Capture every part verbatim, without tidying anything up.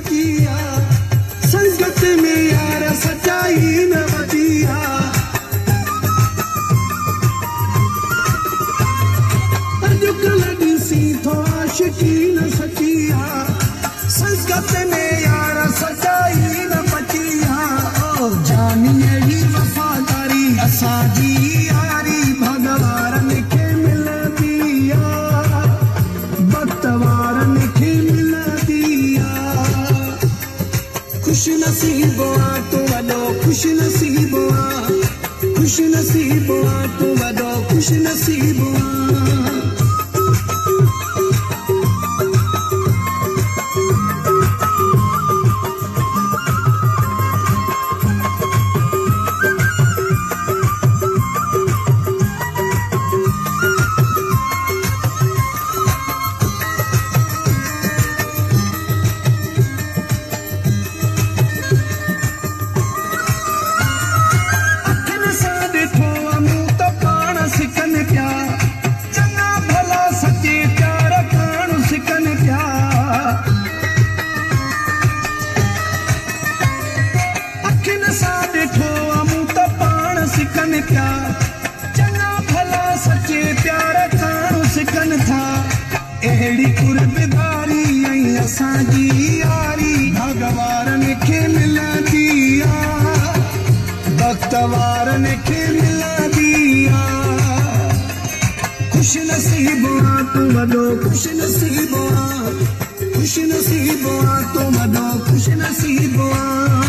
सचिया संगत में यार सचाई न बचिया अॼुकल्ह ॾिसी थो आशिकी न सचिया संगत में यार सचाई न बचिया ओ जानी अहिड़ी वफ़ादारी असांजी यारी भॻवान खे मिलंदी आहे वक़्त वारनि खे मिलंदी आहे खुश नसीबो आ तूं वॾो खुश नसीबो आ खुश नसीबो आ तूं वॾो खुश नसीबो आ चङा भला सचे प्यार करणु सिखनि था अहिड़ी कुर्बदारी ऐं असांजी यारी भॻवान खे मिलंदी आहे वक़्त वारनि खे मिलंदी आहे खुश नसीबो आ तूं वॾो खुश नसीबो आ खुश नसीबो आ तूं वॾो खुश नसीबो आ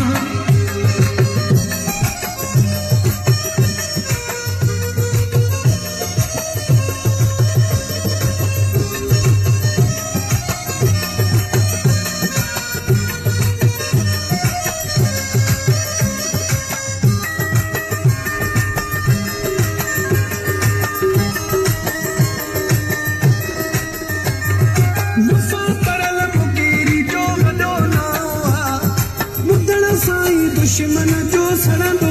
दुश्मन जो सड़ंदो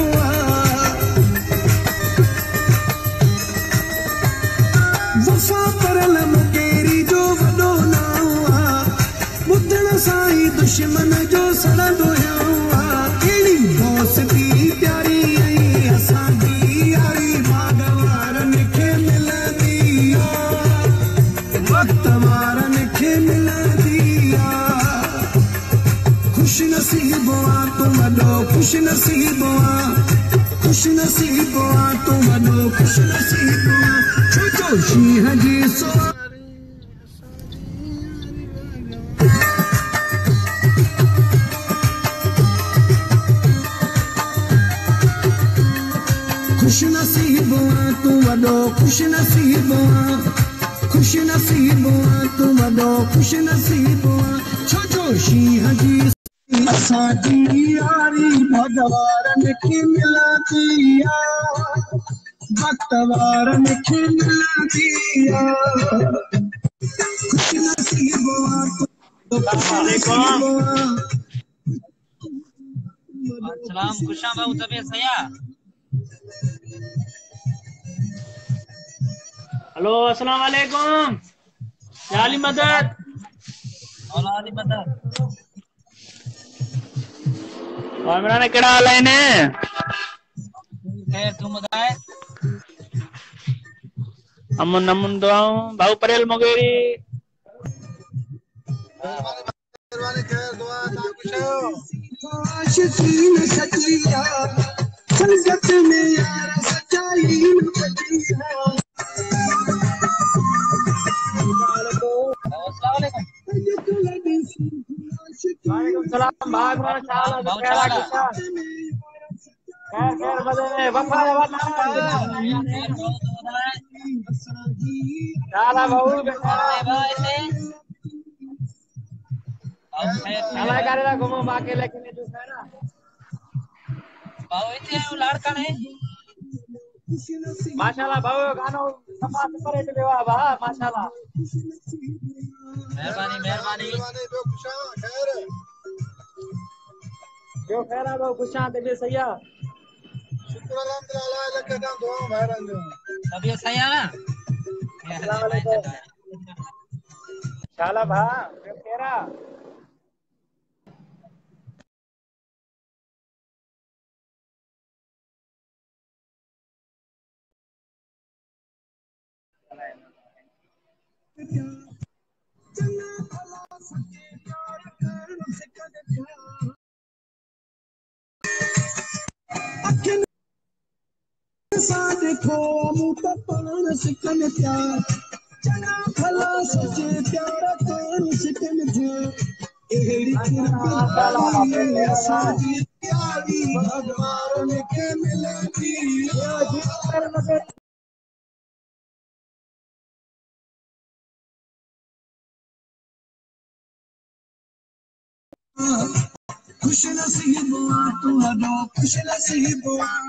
वफ़ा परल मुकेरी जो वॾो नाओ आहे ॿुधण सां ई दुश्मन जो सड़ंदो अहिड़ी दोस्ती प्यारी ऐं असांजी यारी भॻवान खे मिलंदी आहे वक़्त वारनि खे मिलंदी आहे खुश नसीबो आ तूं वॾो खुश नसीबो आ खुश नसीबो आ तूं वॾो खुश नसीबो आ छो जो शींहं जी सवारी खुश नसीबो आ तूं वॾो खुश नसीबो आ खुश नसीबो आ तूं वॾो खुश नसीबो आ छो जो शींहं जी असांजी यारी भॻवान खे मिलंदी आहे वक़्त वारनि खे मिलंदी आहे खुश नसीबो आ अस्सलाम खुशा बाबू तबीयत सही है हेलो अस्सलाम वालेकुम जाली मदद औलादी मदद और मेरा ने केड़ा हाल है ने खैर तू बताए अमन नमन दुआऊं भाऊ परेल मोगेरी मेहरबानी खैर दुआ ता कुछो आशिकी न सचिया संगत में यार सचाई न बचिया अस्सलाम वालेकुम वालेकुम सलाम भाग मारा चाल खैर किसा खैर खैर बदे वफा वाला चाला भाऊ भाई चाला करेला घुमो बाके लेकिन तू है ना भाऊ इथे लड़का ने माशाल्लाह भाऊ गानो समाज करे ते देवा बा माशाल्लाह मेहरबानी मेहरबानी बे खुशा खैर जो खैरा भाऊ खुशा ते बे सही है शुक्र अल्हम्दुलिल्लाह लके दा दुआ भाईरन जो तबीयत सही है ना शाला भा केरा चंगा भला सच्चे प्यार करण सिखण थिया अखियुनि सां ॾिठो मूं त पाण सिखण थिया चंगा भला सच्चे प्यार करण सिखण थिया अहिड़ी किरपी असांजी प्यारी भॻवान खे मिलंदी खुश नसीब तू हलो खुश नसीब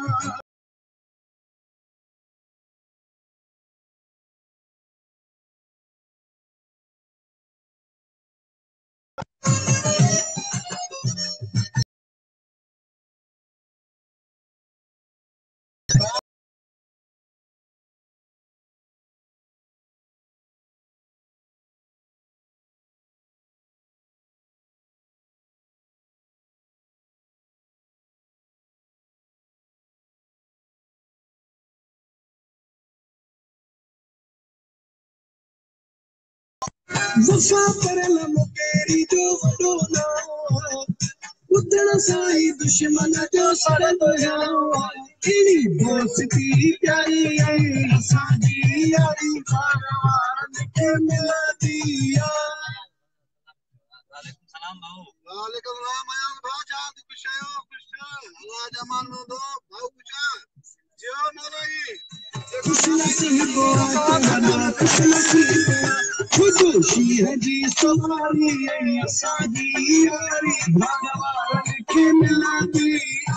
वफ़ा करण मुकेरी जो वॾो नाम ॿुधण सां ई दुश्मन जो सड़ंदो अहिड़ी दोस्ती प्यारी ऐं असांजी यारी भॻवान खे मिलंदी वालेकुम सलाम भाऊ वालेकुम सलाम मयान भाउ छा खुश आहियो खुश अल्लाह जा मान में दो भाउ कुछ जियो मौलाई खुश नसीब खुश नसीब खुशी है जी सवारी असांजी यारी भॻवान खे मिलंदी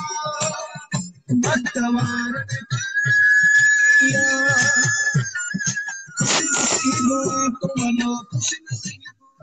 भॻवान खुश नसीब तुम खुश नसीब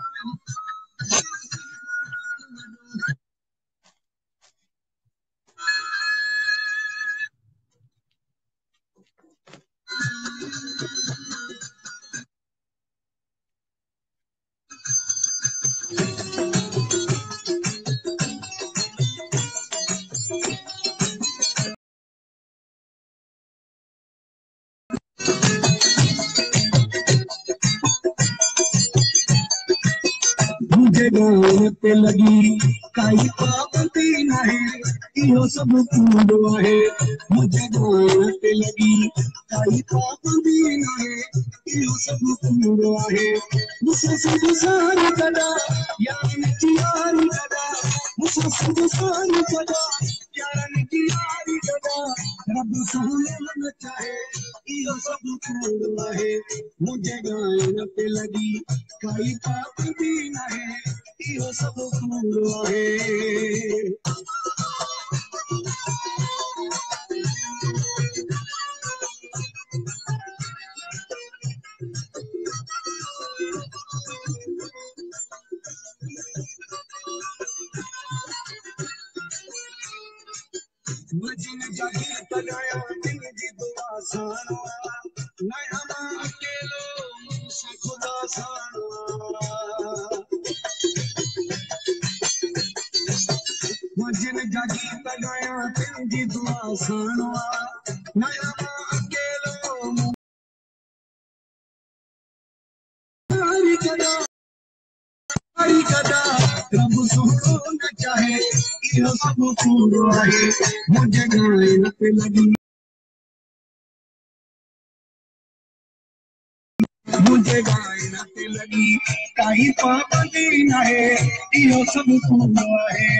मुझे गान पे लगी काई पाबंदी नहीं इहो सब कूड़ो है मुझे गान पे लगी काई पाबंदी नहीं इहो सब कूड़ो है मुझसे सब सारी कदा यार की यारी कदा मुझसे सब सारी कदा यार की यारी कदा रब सोने मन चाहे इहो सब कूड़ो है मुझे गान पे लगी काई पाबंदी नहीं इहो सब कूड़ो है मजन जागी तगाया दिल जी दुआ सानो नया अकेलो मुझसे खुदा सानो मजन जागी तगाया दिल जी दुआ सानो नया अकेलो मुझे कदा हरी कदा रब सोनो न चाहे इहो सब कूड़ो है मुझे गान पे लगी मुझे गान पे लगी काई पाबंदी नहीं इहो सब कूड़ो है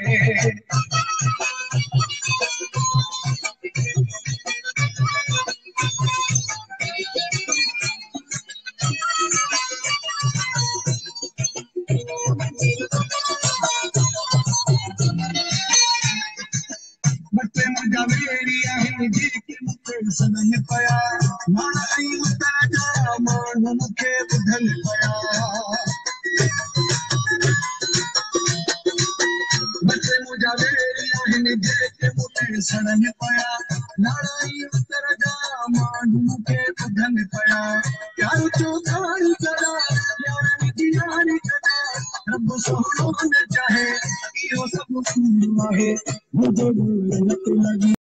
बच्चे मुझा वेरी आहे जेके मूंखे सदन पया मां ऐं उतां जा माण्हू मूंखे ॿुधनि पया बच्चे मुझा वेरी आहिनि जेके मूंखे सदन पया लड़ाई उतर जा माण्हू मूंखे ॿुधनि पया यार चौधारी करा यारनि जी यारी करा रब सोनो न चाहे इहो सब कूड़ो आहे मुझे गान पे लगी